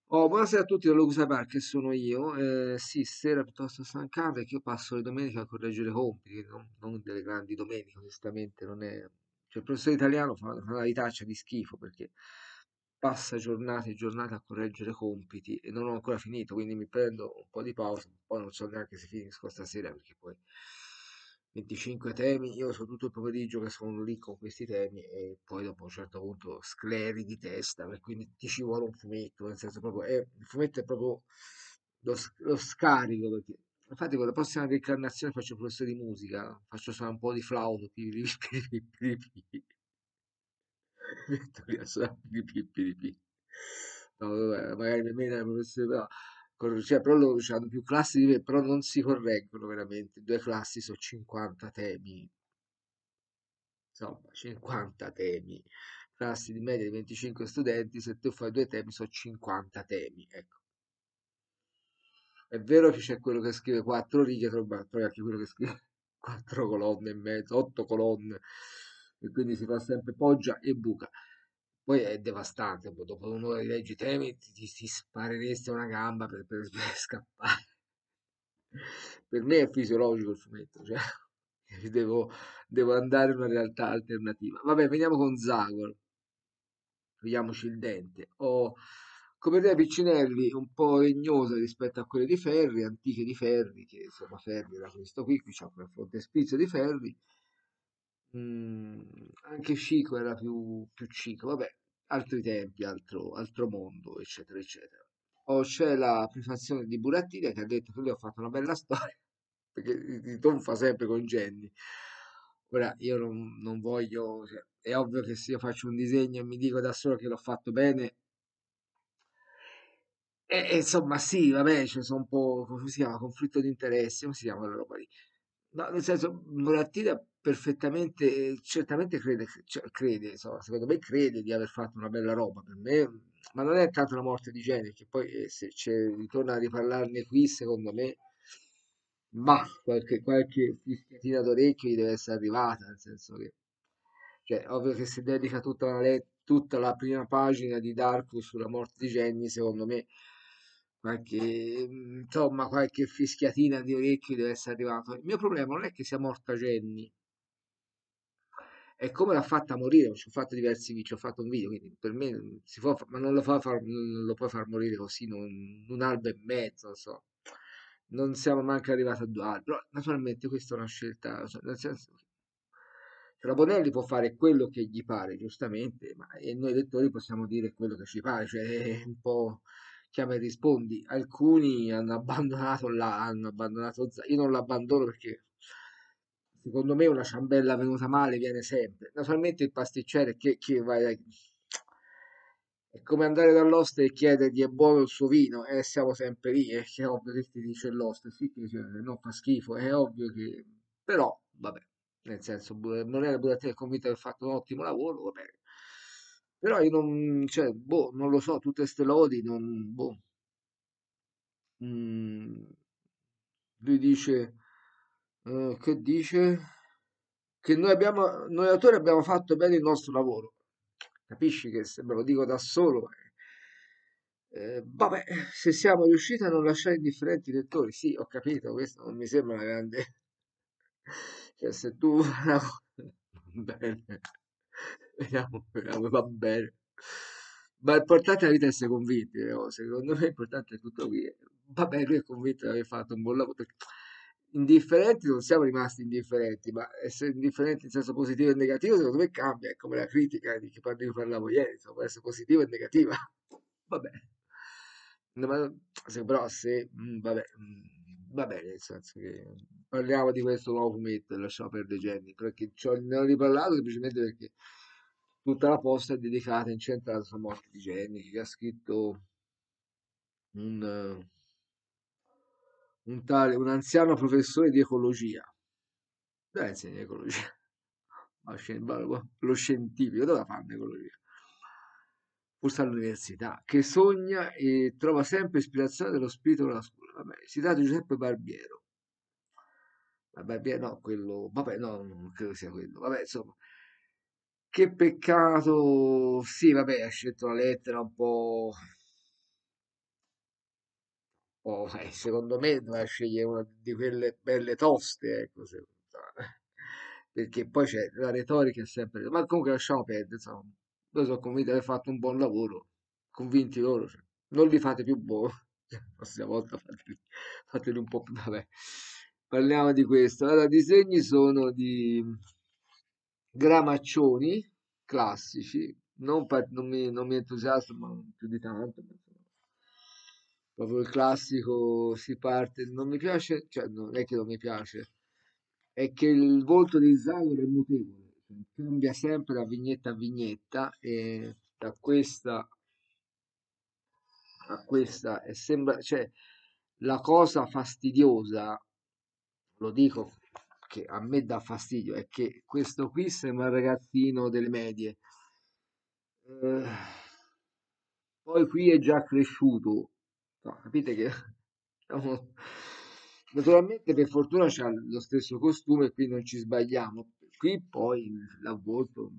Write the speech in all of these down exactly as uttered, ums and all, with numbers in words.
Oh, buonasera a tutti da Luca Park, sono io. Eh, sì, sera piuttosto stancante, che io passo le domeniche a correggere compiti, non, non delle grandi domeniche, onestamente, non è... Cioè, il professore italiano fa, fa una vitaccia di schifo perché passa giornate e giornate a correggere compiti e non ho ancora finito, quindi mi prendo un po' di pausa, poi non so neanche se finisco stasera perché poi venticinque temi, io so tutto il pomeriggio che sono lì con questi temi e poi dopo a un certo punto scleri di testa, e quindi ti ci vuole un fumetto, nel senso proprio, è, il fumetto è proprio lo, s- lo scarico, perché infatti con la prossima reincarnazione faccio il professore di musica, faccio suonare un po' di flauto, pipì, pipì, pipì, pipì. Metto lì a suonare pipì, pipì. No, vabbè, magari nemmeno il professore, però, cor- cioè, però loro hanno più classi di me, però non si correggono veramente, due classi su cinquanta temi, insomma, cinquanta temi, classi di media di venticinque studenti, se tu fai due temi sono cinquanta temi, ecco. È vero che c'è quello che scrive quattro righe, ma poi anche quello che scrive quattro colonne e mezzo, otto colonne, e quindi si fa sempre poggia e buca. Poi è devastante, poi dopo un'ora di leggi i temi ti, ti, ti spareresti a una gamba per, per- per scappare. Per me è fisiologico il fumetto, cioè devo, devo andare in una realtà alternativa. Vabbè, veniamo con Zagor, togliamoci il dente. Ho come te Piccinelli un po' legnosa rispetto a quelle di Ferri, antiche di Ferri, che insomma Ferri era questo qui, qui c'è un frontespizio di Ferri. Mm, anche Chico era più, più Chico, vabbè, altri tempi, altro, altro mondo, eccetera, eccetera. O c'è la prefazione di Burattini che ha detto che lui ha fatto una bella storia, perché si tonfa sempre con Jenny. Ora, io non, non voglio, cioè, è ovvio che se io faccio un disegno e mi dico da solo che l'ho fatto bene, e, e insomma, sì, vabbè, ci sono un po', come si chiama, conflitto di interessi, come si chiama quella roba lì? No, nel senso, Murattina perfettamente, certamente crede, cioè, crede, insomma, secondo me crede di aver fatto una bella roba, per me, ma non è tanto la morte di Jenny, che poi eh, se c'è, ritorna a riparlarne qui, secondo me, ma qualche, qualche fischiatina d'orecchio gli deve essere arrivata, nel senso che, cioè, ovvio che si dedica tutta la, let- tutta la prima pagina di Darkus sulla morte di Jenny, secondo me, qualche, mm, insomma, qualche fischiatina di orecchio gli deve essere arrivata. Il mio problema non è che sia morta Jenny, è come l'ha fatta morire. Ci ho fatto diversi video, ci ho fatto un video, quindi per me mm, si può, fa- ma non lo, fa far, non lo puoi far morire così, non, un albo e mezzo, non so. Non siamo manco arrivati a due albi, però naturalmente questa è una scelta, cioè, nel senso che cioè, la Bonelli può fare quello che gli pare, giustamente, ma e noi lettori possiamo dire quello che ci pare, cioè è un po' chiama e rispondi. Alcuni hanno abbandonato là, hanno abbandonato Z- io non l'abbandono perché secondo me una ciambella venuta male viene sempre. Naturalmente il pasticcere che, che vai, è come andare dall'oste e chiedergli è buono il suo vino, e siamo sempre lì, e che è ovvio che ti dice l'oste, sì, che dice, non fa schifo, è ovvio che... Però, vabbè, nel senso, Bu- Morella Burattini è convinto di aver fatto un ottimo lavoro, va bene. Però io non, cioè, boh, non lo so, tutte ste lodi, non, boh. Mm, lui dice, eh, che dice? Che noi abbiamo, noi autori abbiamo fatto bene il nostro lavoro. Capisci che se me lo dico da solo, eh, eh, vabbè, se siamo riusciti a non lasciare indifferenti i lettori, sì, ho capito, questo non mi sembra una grande... Cioè, se tu... Va bene, vediamo, vediamo, va bene. Ma l'importante è la vita è essere convinti, delle cose. Secondo me l'importante è tutto qui. Vabbè, lui è convinto di aver fatto un buon lavoro. Perché indifferenti non siamo rimasti indifferenti, ma essere indifferenti in senso positivo e negativo, secondo me cambia. È come la critica di chi parli- di cui parlavo ieri, insomma, può essere positiva e negativa. Vabbè. No, ma se, però se, mm, vabbè, mm, va bene, nel senso che parliamo di questo nuovo fumetto e lasciamo perdere Jenny, perché ci ho- ne ho riparlato semplicemente perché tutta la posta è dedicata, incentrata sulla morte di Jenny, che ha scritto un, eh, un tale, un anziano professore di ecologia. Dove insegna ecologia? Ma scien- ma lo lo scientifico, dove la fanno ecologia? Forse all'università, che sogna e trova sempre ispirazione dello spirito della scuola. Vabbè, si tratta di Giuseppe Barbiero. Ma Barbiero, no, quello, vabbè, no, non credo sia quello. Vabbè, insomma, che peccato. Sì, vabbè, ha scelto una lettera un po'. Oh, eh, secondo me doveva scegliere una di quelle belle toste, ecco, se- perché poi c'è la retorica è sempre, ma comunque lasciamo perdere, insomma, noi sono convinti di aver fatto un buon lavoro, convinti loro, cioè, non li fate più buoni, la prossima volta fateli, fateli un po' più, vabbè, parliamo di questo. Allora, i disegni sono di gramaccioni classici, non, pa- non mi, non mi entusiasmano più di tanto, ma insomma, proprio il classico si parte, non mi piace, cioè non è che non mi piace, è che il volto di Zagor è mutevole, cioè, cambia sempre da vignetta a vignetta e da questa a questa e sembra, cioè la cosa fastidiosa, lo dico che a me dà fastidio, è che questo qui sembra un ragazzino delle medie. Eh, poi qui è già cresciuto. No, capite che siamo- naturalmente per fortuna c'ha lo stesso costume e qui non ci sbagliamo. Qui poi l'avvolto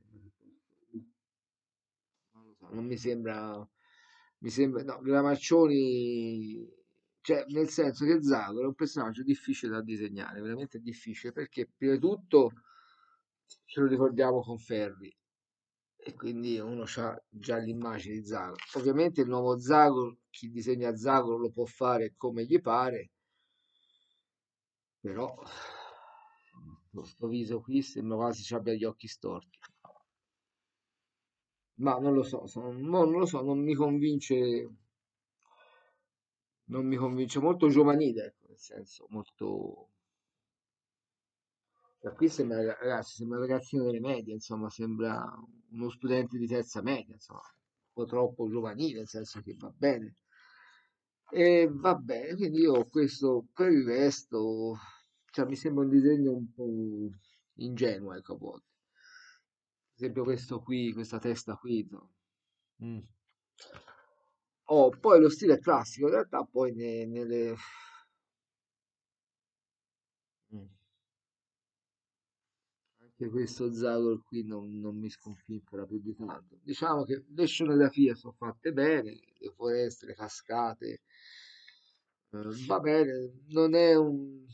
non lo so, non mi sembra, mi sembra, no, Gramaccioni, cioè nel senso che Zago è un personaggio difficile da disegnare, veramente difficile, perché prima di tutto ce lo ricordiamo con Ferri e quindi uno ha già l'immagine di Zago. Ovviamente il nuovo Zago, chi disegna Zago lo può fare come gli pare, però questo viso qui sembra quasi ci abbia gli occhi storti. Ma non lo so, sono- mo non lo so, non mi convince, non mi convince molto giovanile, ecco, nel senso, molto... cioè, qui sembra, ragazzi, sembra un ragazzino delle medie, insomma, sembra uno studente di terza media, insomma, un po' troppo giovanile, nel senso che va bene. E va bene, quindi io questo, per il resto, cioè, mi sembra un disegno un po' ingenuo, ecco, a volte. Per esempio questo qui, questa testa qui, insomma. Mm. Oh, poi lo stile è classico, in realtà poi ne- nelle... Mm. Anche questo Zagor qui non, non mi sconfinfera più di tanto. Diciamo che le scenografie sono fatte bene, le foreste, le cascate, eh, va bene, non è un,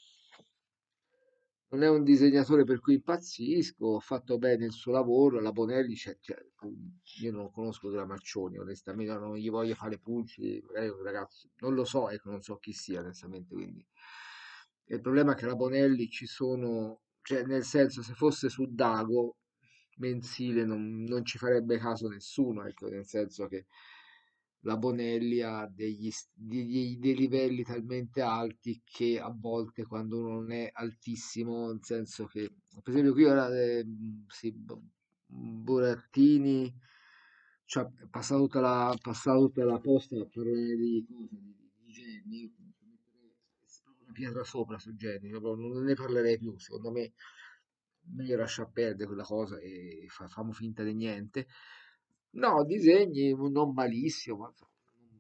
non è un disegnatore per cui impazzisco, ha fatto bene il suo lavoro, la Bonelli, c'è- cioè, io non conosco Gramaccioni, onestamente non gli voglio fare pulci, magari un ragazzo, non lo so, ecco, non so chi sia, onestamente, quindi. Il problema è che la Bonelli ci sono, cioè nel senso se fosse su Dago mensile non, non ci farebbe caso nessuno, ecco, nel senso che la Bonelli ha degli, s- degli- dei livelli talmente alti che a volte quando uno non è altissimo, nel senso che, per esempio qui ora, eh, sì, Bo- Burattini, cioè, è passato tutta la, passato tutta la posta a parlare di cose, di, di geni, una pietra sopra su Jenny, proprio non ne parlerei più, secondo me meglio lasciar perdere quella cosa e fa, famo finta di niente. No, disegni non malissimo, ma insomma, non,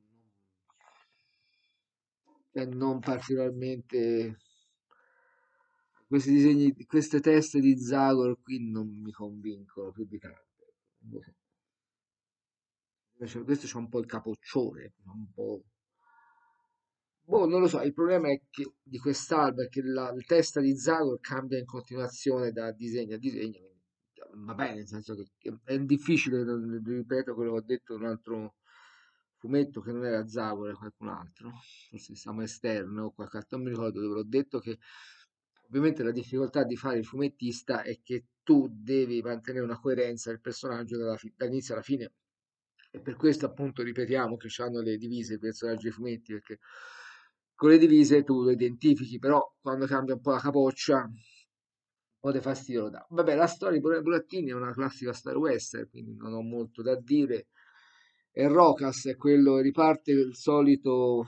cioè, non particolarmente... Questi disegni, queste teste di Zagor qui non mi convincono più di tanto. Non lo so. Invece questo c'è un po' il capoccione, un po'... Boh, non lo so, il problema è che di quest'album è che la, la testa di Zagor cambia in continuazione da disegno a disegno, quindi, va bene, nel senso che, che è difficile, non- ripeto quello che ho detto in un altro fumetto che non era Zagor, era qualcun altro, forse siamo esterno o qualche altro, non mi ricordo dove l'ho detto che ovviamente la difficoltà di fare il fumettista è che tu devi mantenere una coerenza del personaggio dalla fi- dall'inizio alla fine. E per questo appunto ripetiamo che hanno le divise i personaggi dei fumetti, perché con le divise tu lo identifichi, però quando cambia un po' la capoccia, un po' di fastidio lo dà. Vabbè, la storia di Bura- Burattini è una classica Star Western, quindi non ho molto da dire. E Rocas è quello, riparte il solito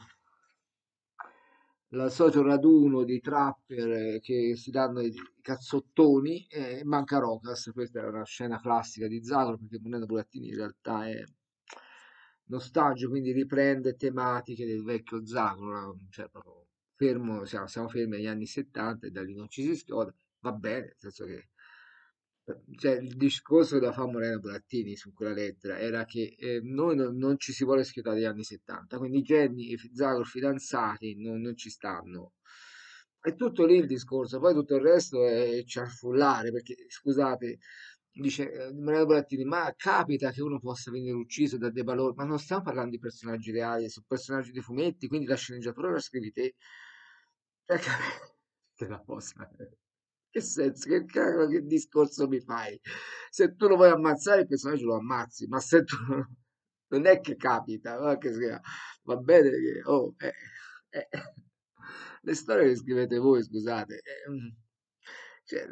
il solito raduno di trapper eh, che si danno i i cazzottoni e manca Rocas. Questa è una scena classica di Zagor perché Brunello Burattini in realtà è nostalgico, quindi riprende tematiche del vecchio Zagor, no? Cioè proprio fermo, siamo, siamo fermi agli anni settanta e da lì non ci si schioda, va bene, nel senso che Cioè, il discorso da fa Morena Burattini su quella lettera era che eh, noi non, non ci si vuole schiodare dagli anni settanta, quindi Jenny e Zagor fidanzati non, non ci stanno. È tutto lì il discorso, poi tutto il resto è ciarfullare, perché scusate, dice eh, Morena Burattini, ma capita che uno possa venire ucciso da dei valori, ma non stiamo parlando di personaggi reali, sono personaggi di fumetti, quindi la sceneggiatura la scrivi te. Cioè, che la possa. Che senso, che cavolo, che discorso mi fai? Se tu lo vuoi ammazzare, il personaggio lo ammazzi, ma se tu non è che capita, no? Che sia- va bene che, oh, eh, eh, le storie le scrivete voi, scusate. eh, mm, cioè,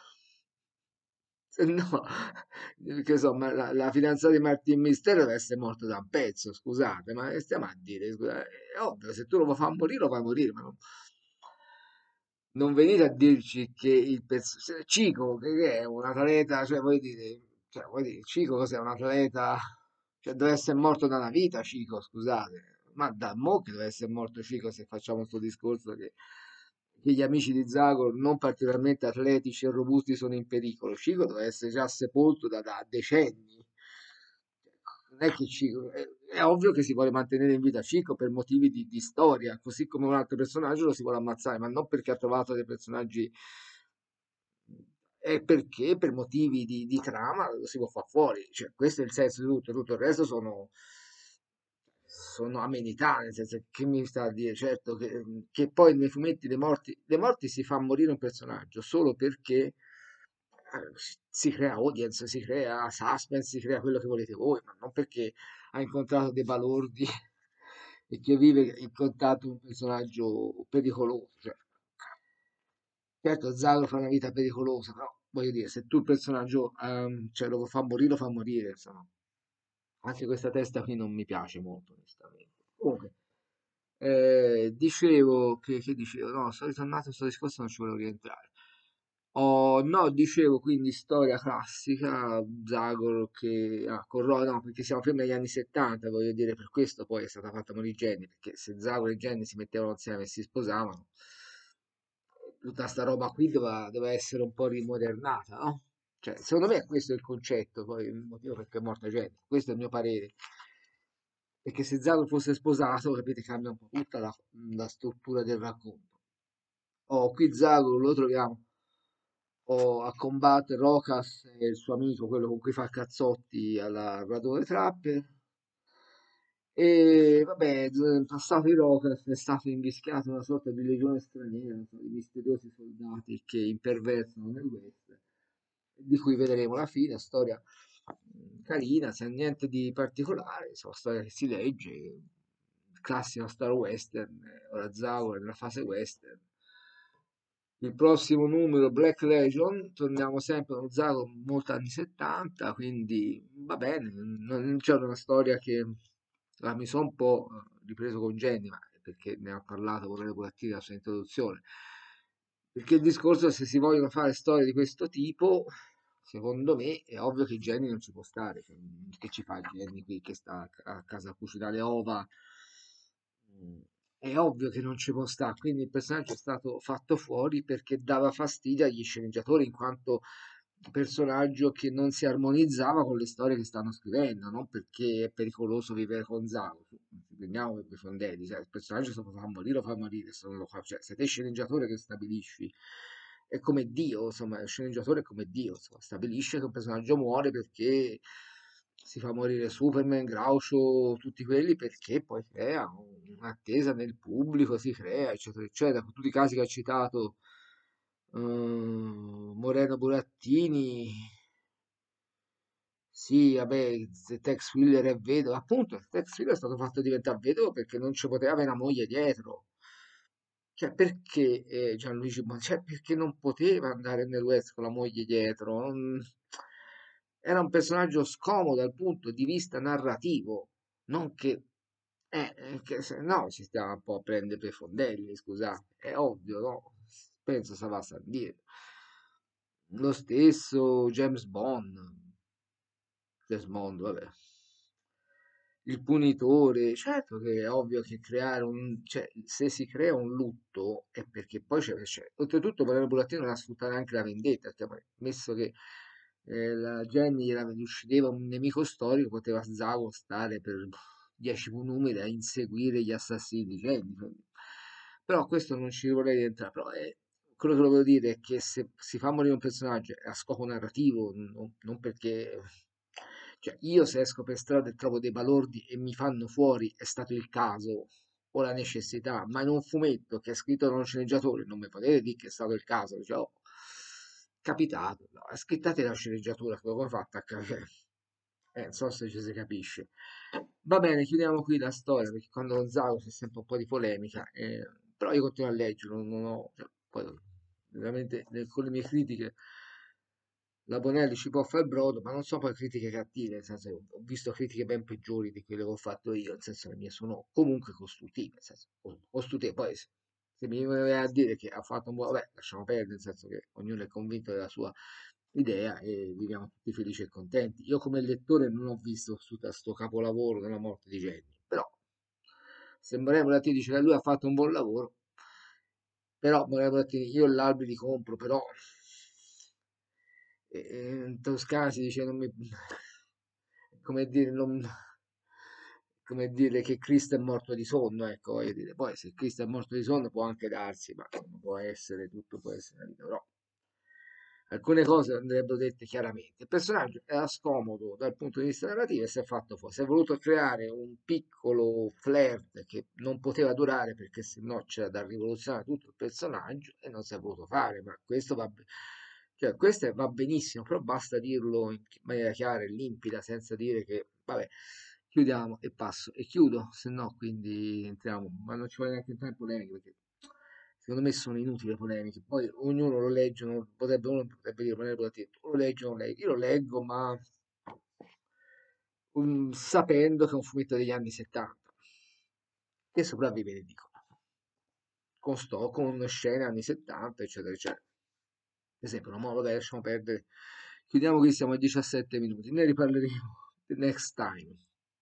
se no, che so, ma la, la fidanzata di Martin Mistero deve essere morta da un pezzo, scusate, ma che stiamo a dire? Scusate, è ovvio, se tu lo vuoi far morire, lo fai morire, ma non, non venite a dirci che il personaggio Cico, che che è un atleta, cioè vuoi dire, cioè, vuoi dire, Cico cos'è un atleta, cioè deve essere morto da una vita, Cico, scusate, ma da mo' che deve essere morto Cico se facciamo questo discorso che, che gli amici di Zagor non particolarmente atletici e robusti sono in pericolo, Cico deve essere già sepolto da, da decenni. Non è che Cico, è, è ovvio che si vuole mantenere in vita Cico per motivi di, di storia, così come un altro personaggio lo si vuole ammazzare, ma non perché ha trovato dei personaggi, è perché per motivi di, di trama lo si può far fuori. Cioè, questo è il senso di tutto, tutto il resto sono, sono amenità, nel senso che mi sta a dire, certo che, che poi nei fumetti le morti, le morti si fa morire un personaggio solo perché eh, si si crea audience, si crea suspense, si crea quello che volete voi, ma non perché ha incontrato dei balordi e che vive in contatto con un personaggio pericoloso. Cioè, certo, Zagro fa una vita pericolosa, però voglio dire, se tu il personaggio ehm, cioè, lo fa morire, lo fa morire, insomma. Anche questa testa qui non mi piace molto, onestamente. Comunque, eh, dicevo che, che dicevo, no, sono ritornato a questo discorso, non ci volevo rientrare. Oh, no, dicevo quindi storia classica, Zagor che ah, con Ro- no, perché siamo fermi agli anni settanta, voglio dire, per questo poi è stata fatta morire Jenny, perché se Zagor e Jenny si mettevano insieme e si sposavano, tutta sta roba qui doveva, doveva essere un po' rimodernata, no? Cioè, secondo me questo è il concetto, poi il motivo perché è morta Jenny, questo è il mio parere. Perché se Zagor fosse sposato, capite, cambia un po' tutta la, la struttura del racconto. Oh, qui Zagor lo troviamo o a combattere Rocas e il suo amico, quello con cui fa cazzotti alla Radone Trapper. E vabbè, z- passato i Rocas è stato invischiato una sorta di legione straniera, non so, di misteriosi soldati che imperversano nel West, di cui vedremo la fine, storia mm, carina, senza niente di particolare, insomma, storia che si legge, classica Star Western, eh, ora Zauer nella fase Western. Il prossimo numero, Black Legion, torniamo sempre a uno Zago molto anni settanta, quindi va bene, non c'è una storia che ah, mi sono un po' eh, ripreso con Jenny, ma è perché ne ha parlato con le Burattini nella sua introduzione. Perché il discorso, se si vogliono fare storie di questo tipo, secondo me è ovvio che Jenny non ci può stare. Cioè, che ci fa Jenny qui che sta a casa a cucinare le ova? Mm, È ovvio che non ci può stare, quindi il personaggio è stato fatto fuori perché dava fastidio agli sceneggiatori in quanto personaggio che non si armonizzava con le storie che stanno scrivendo, non perché è pericoloso vivere con Zago. Prendiamo per i fondelli, cioè, il personaggio se lo fa morire, lo fa morire, se non lo fa, cioè, sei te sceneggiatore che stabilisci, è come Dio, insomma, il sceneggiatore è come Dio, insomma, stabilisce che un personaggio muore perché si fa morire Superman, Groucho, tutti quelli perché poi crea un- un'attesa nel pubblico, si crea, eccetera, eccetera. Con tutti i casi che ha citato eh, Moreno Burattini, sì, vabbè, se Tex Willer è vedovo, appunto, Tex Willer è stato fatto diventare vedovo perché non ci poteva avere una moglie dietro. Cioè, perché eh, Gianluigi Bon- cioè, perché non poteva andare nel West con la moglie dietro? Non- Era un personaggio scomodo dal punto di vista narrativo, non che, eh, eh, che se no si stava un po' a prendere per i fondelli, scusate, è ovvio, no? Penso se va a dire. Lo stesso James Bond, James Bond, vabbè. Il punitore, certo che è ovvio che creare un, cioè, se si crea un lutto è perché poi c'è, c'è- oltretutto Valerio Burattino non ha sfruttato anche la vendetta, perché poi, messo che eh, la Jenny era, gli uccideva un nemico storico, poteva Zago stare per dieci numeri a inseguire gli assassini di Jenny. Però questo non ci vorrei entrare. Però è, quello che volevo dire è che se si fa morire un personaggio è a scopo narrativo, non, non perché... Cioè, io se esco per strada e trovo dei balordi e mi fanno fuori, è stato il caso o la necessità, ma in un fumetto che è scritto da un sceneggiatore non mi potete dire che è stato il caso, cioè, oh, capitato, no, scrittate la sceneggiatura, come ho fatto a capire? Eh, non so se ci si capisce. Va bene, chiudiamo qui la storia, perché quando lo Zago c'è sempre un po' di polemica, eh, però io continuo a leggerlo, non ho, cioè, poi, veramente le- con le mie critiche la Bonelli ci può fare il brodo, ma non sono poi critiche cattive, nel senso che ho visto critiche ben peggiori di quelle che ho fatto io, nel senso che le mie sono comunque costruttive, nel senso, co- costruttive. Poi se, se mi viene a dire che ha fatto un buon, vabbè, lasciamo perdere, nel senso che ognuno è convinto della sua idea e viviamo tutti felici e contenti. Io come lettore non ho visto questo capolavoro della morte di Jenny, però se Moreno Latini dice che lui ha fatto un buon lavoro, però Moreno Latini, io l'albi li compro, però e- e in Toscana si dice non mi, come dire, non, come dire che Cristo è morto di sonno, ecco, voglio dire. Poi se Cristo è morto di sonno può anche darsi, ma insomma, può essere, tutto può essere nella vita, però alcune cose andrebbero dette chiaramente. Il personaggio era scomodo dal punto di vista narrativo e si è fatto fuori. Si è voluto creare un piccolo flirt che non poteva durare perché sennò c'era da rivoluzionare tutto il personaggio e non si è voluto fare. Ma questo va, be- cioè, questo è- va benissimo, però basta dirlo in maniera chiara e limpida senza dire che, vabbè, chiudiamo e passo e chiudo, se no quindi entriamo, ma non ci vuole neanche entrare in polemica perché secondo me sono inutili le polemiche. Poi ognuno lo legge, non- potrebbe, uno potrebbe dire, ma ne lo leggo, non leggo. Io lo leggo, ma um, sapendo che è un fumetto degli anni settanta, che sopravvive in edicola, con sto, con scene anni settanta, eccetera, eccetera. Per esempio, no, mo, vabbè, lasciamo perdere. Chiudiamo qui, siamo a diciassette minuti, ne riparleremo the next time.